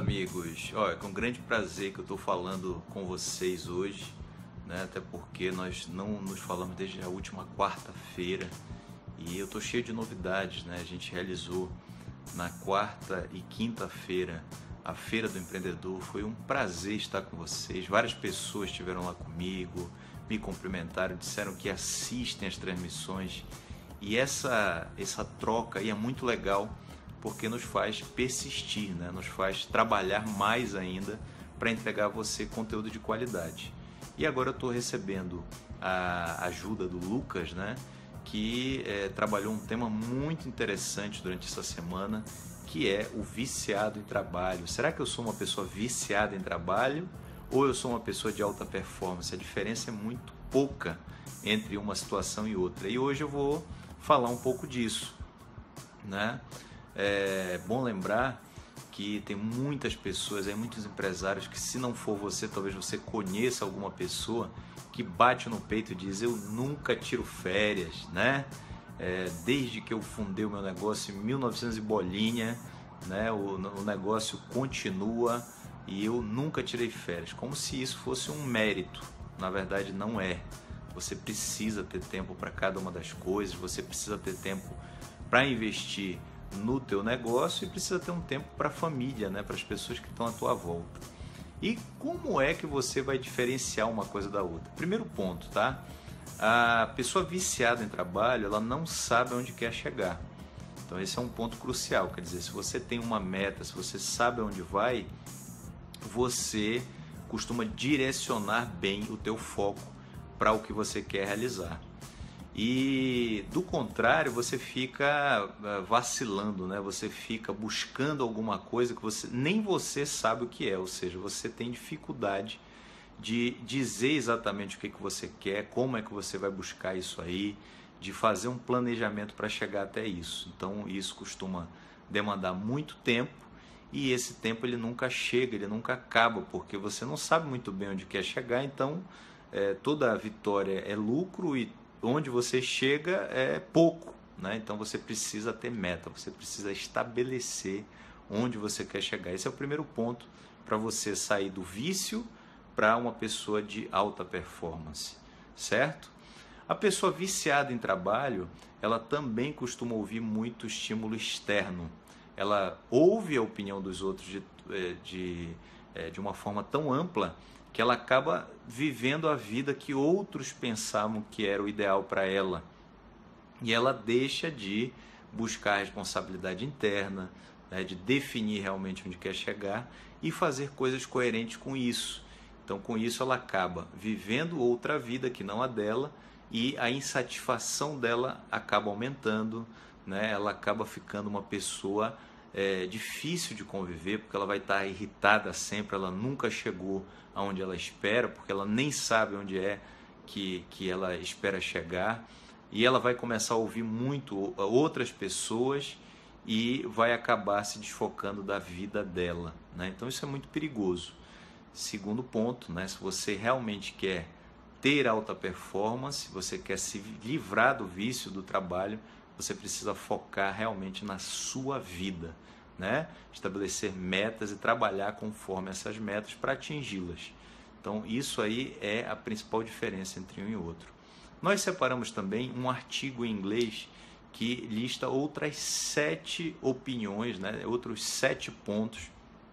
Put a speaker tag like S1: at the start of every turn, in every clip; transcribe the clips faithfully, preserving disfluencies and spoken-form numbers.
S1: amigos. Ó, é com grande prazer que eu estou falando com vocês hoje, né? Até porque nós não nos falamos desde a última quarta-feira e eu estou cheio de novidades, né? A gente realizou na quarta e quinta-feira a Feira do Empreendedor. Foi um prazer estar com vocês. Várias pessoas estiveram lá comigo, me cumprimentaram, disseram que assistem as transmissões e essa, essa troca aí é muito legal, porque nos faz persistir, né? Nos faz trabalhar mais ainda para entregar a você conteúdo de qualidade. E agora eu estou recebendo a ajuda do Lucas, né? Que é, trabalhou um tema muito interessante durante essa semana, que é o viciado em trabalho. Será que eu sou uma pessoa viciada em trabalho ou eu sou uma pessoa de alta performance? A diferença é muito pouca entre uma situação e outra. E hoje eu vou falar um pouco disso, né? É bom lembrar que tem muitas pessoas, aí, muitos empresários que, se não for você, talvez você conheça alguma pessoa que bate no peito e diz: eu nunca tiro férias, né? É, desde que eu fundei o meu negócio em mil e novecentos e bolinha, né? O, o negócio continua e eu nunca tirei férias, como se isso fosse um mérito. Na verdade não é. Você precisa ter tempo para cada uma das coisas, você precisa ter tempo para investir no teu negócio e precisa ter um tempo para a família, né? Para as pessoas que estão à tua volta. E como é que você vai diferenciar uma coisa da outra? Primeiro ponto, tá? A pessoa viciada em trabalho, ela não sabe onde quer chegar. Então esse é um ponto crucial, quer dizer, se você tem uma meta, se você sabe onde vai, você costuma direcionar bem o teu foco para o que você quer realizar. E do contrário, você fica vacilando, né? Você fica buscando alguma coisa que você nem você sabe o que é, ou seja, você tem dificuldade de dizer exatamente o que, que você quer, como é que você vai buscar isso aí, de fazer um planejamento para chegar até isso. Então isso costuma demandar muito tempo e esse tempo ele nunca chega, ele nunca acaba, porque você não sabe muito bem onde quer chegar, então é, toda a vitória é lucro e onde você chega é pouco, né? Então você precisa ter meta, você precisa estabelecer onde você quer chegar. Esse é o primeiro ponto para você sair do vício para uma pessoa de alta performance, certo? A pessoa viciada em trabalho, ela também costuma ouvir muito estímulo externo. Ela ouve a opinião dos outros de, de, de uma forma tão ampla que ela acaba vivendo a vida que outros pensavam que era o ideal para ela. E ela deixa de buscar a responsabilidade interna, né, de definir realmente onde quer chegar e fazer coisas coerentes com isso. Então, com isso, ela acaba vivendo outra vida que não a dela e a insatisfação dela acaba aumentando, né? Ela acaba ficando uma pessoa é, difícil de conviver, porque ela vai estar irritada sempre, ela nunca chegou aonde ela espera, porque ela nem sabe onde é que, que ela espera chegar, e ela vai começar a ouvir muito outras pessoas e vai acabar se desfocando da vida dela, né? Então isso é muito perigoso. Segundo ponto, né? Se você realmente quer ter alta performance, você quer se livrar do vício do trabalho, você precisa focar realmente na sua vida, né? Estabelecer metas e trabalhar conforme essas metas para atingi-las. Então isso aí é a principal diferença entre um e outro. Nós separamos também um artigo em inglês que lista outras sete opiniões, né? Outros sete pontos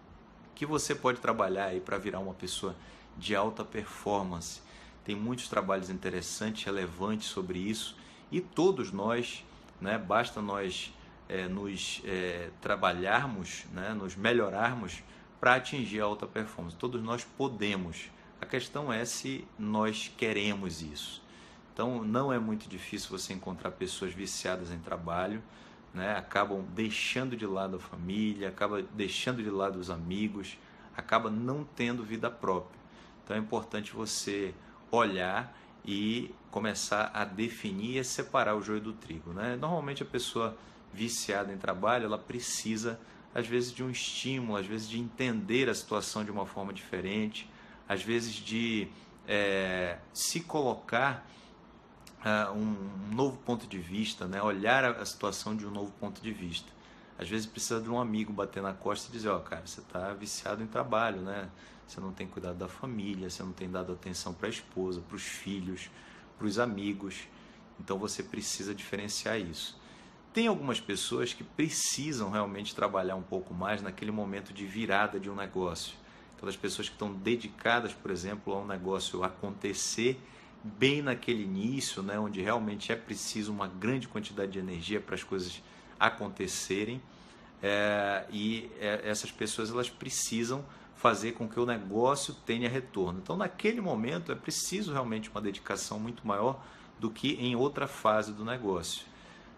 S1: que você pode trabalhar aí para virar uma pessoa de alta performance. Tem muitos trabalhos interessantes, relevantes sobre isso e todos nós, né, basta nós é, nos é, trabalharmos, né, nos melhorarmos para atingir a alta performance. Todos nós podemos. A questão é se nós queremos isso. Então não é muito difícil você encontrar pessoas viciadas em trabalho, né, acabam deixando de lado a família, acabam deixando de lado os amigos, acaba não tendo vida própria. Então é importante você olhar e começar a definir e separar o joio do trigo, né? Normalmente a pessoa viciada em trabalho, ela precisa às vezes de um estímulo, às vezes de entender a situação de uma forma diferente, às vezes de é, se colocar Uh, um, um novo ponto de vista, né? Olhar a, a situação de um novo ponto de vista. às vezes precisa de um amigo bater na costa e dizer, ó, cara, você está viciado em trabalho, né? Você não tem cuidado da família, você não tem dado atenção para a esposa, para os filhos, para os amigos. Então você precisa diferenciar isso. Tem algumas pessoas que precisam realmente trabalhar um pouco mais naquele momento de virada de um negócio. Aquelas pessoas que estão dedicadas, por exemplo, a um negócio acontecer bem naquele início, né, onde realmente é preciso uma grande quantidade de energia para as coisas acontecerem. É, e é, essas pessoas elas precisam fazer com que o negócio tenha retorno. Então, naquele momento, é preciso realmente uma dedicação muito maior do que em outra fase do negócio.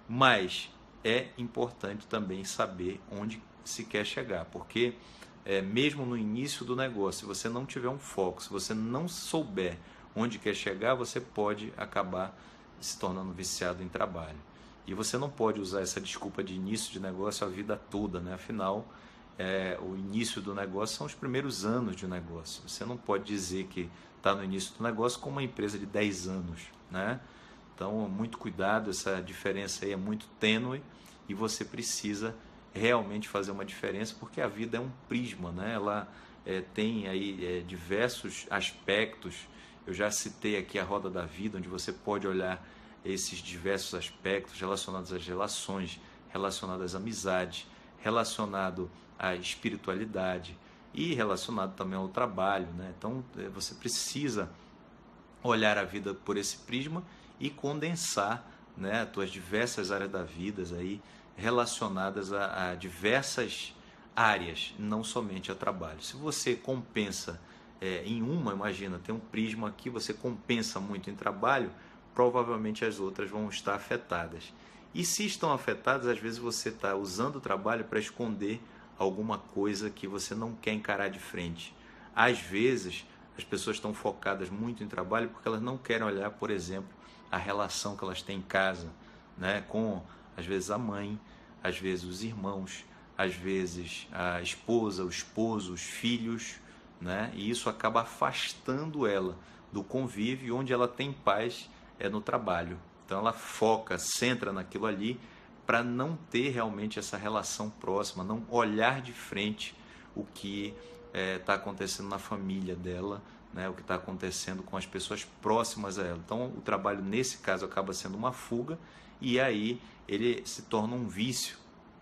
S1: Mas é importante também saber onde se quer chegar, porque é, mesmo no início do negócio, se você não tiver um foco, se você não souber onde quer chegar, você pode acabar se tornando viciado em trabalho. E você não pode usar essa desculpa de início de negócio a vida toda, né? Afinal, é, o início do negócio são os primeiros anos de um negócio. Você não pode dizer que está no início do negócio com uma empresa de dez anos, né? Então, muito cuidado, essa diferença aí é muito tênue e você precisa realmente fazer uma diferença, porque a vida é um prisma, né? Ela é, tem aí é, diversos aspectos. Eu já citei aqui a roda da vida, onde você pode olhar esses diversos aspectos relacionados às relações, relacionados às amizades, relacionado à espiritualidade e relacionado também ao trabalho, né? Então, você precisa olhar a vida por esse prisma e condensar, né, as tuas diversas áreas da vida aí, relacionadas a, a diversas áreas, não somente a trabalho. Se você compensa é, em uma, imagina, tem um prisma aqui, você compensa muito em trabalho, provavelmente as outras vão estar afetadas. E se estão afetadas, às vezes você está usando o trabalho para esconder alguma coisa que você não quer encarar de frente. Às vezes, as pessoas estão focadas muito em trabalho porque elas não querem olhar, por exemplo, a relação que elas têm em casa, né, com, às vezes, a mãe, às vezes os irmãos, às vezes a esposa, o esposo, os filhos, né, e isso acaba afastando ela do convívio, onde ela tem paz é no trabalho. Então ela foca, centra naquilo ali para não ter realmente essa relação próxima, não olhar de frente o que está é, acontecendo na família dela, né, o que está acontecendo com as pessoas próximas a ela. Então o trabalho nesse caso acaba sendo uma fuga e aí ele se torna um vício,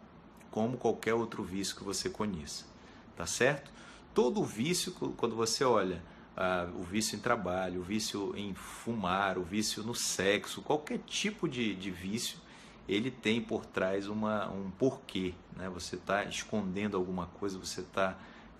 S1: como qualquer outro vício que você conheça, tá certo? Todo vício, quando você olha ah, o vício em trabalho, o vício em fumar, o vício no sexo, qualquer tipo de, de vício, ele tem por trás uma, um porquê, né? Você está escondendo alguma coisa, você está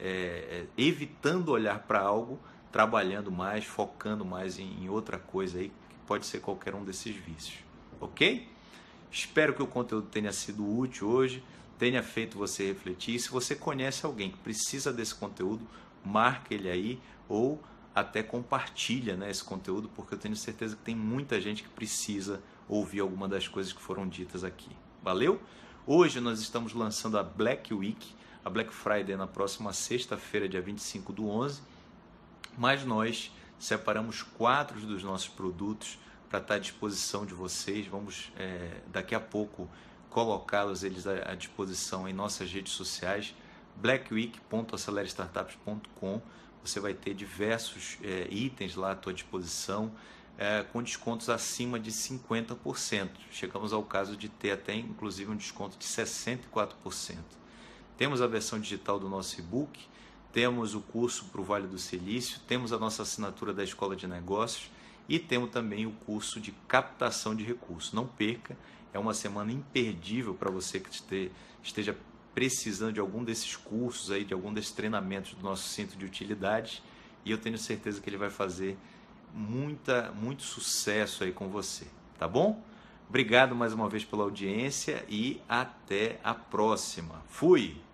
S1: é, evitando olhar para algo, trabalhando mais, focando mais em, em outra coisa aí, que pode ser qualquer um desses vícios, ok? Espero que o conteúdo tenha sido útil hoje, tenha feito você refletir. E se você conhece alguém que precisa desse conteúdo, marque ele aí ou até compartilha, né, esse conteúdo, porque eu tenho certeza que tem muita gente que precisa ouvir alguma das coisas que foram ditas aqui. Valeu? Hoje nós estamos lançando a Black Week, a Black Friday na próxima sexta-feira, dia vinte e cinco do onze, mas nós separamos quatro dos nossos produtos para estar à disposição de vocês. Vamos é, daqui a pouco colocá-los eles à disposição em nossas redes sociais, black week ponto acelera startups ponto com. Você vai ter diversos é, itens lá à tua disposição, é, com descontos acima de cinquenta por cento. Chegamos ao caso de ter até inclusive um desconto de sessenta e quatro por cento. Temos a versão digital do nosso e-book, temos o curso para o Vale do Silício, temos a nossa assinatura da Escola de Negócios e temos também o curso de captação de recursos. Não perca, é uma semana imperdível para você que esteja precisando de algum desses cursos, aí, de algum desses treinamentos do nosso centro de utilidades, e eu tenho certeza que ele vai fazer muita, muito sucesso aí com você, tá bom? Obrigado mais uma vez pela audiência e até a próxima. Fui!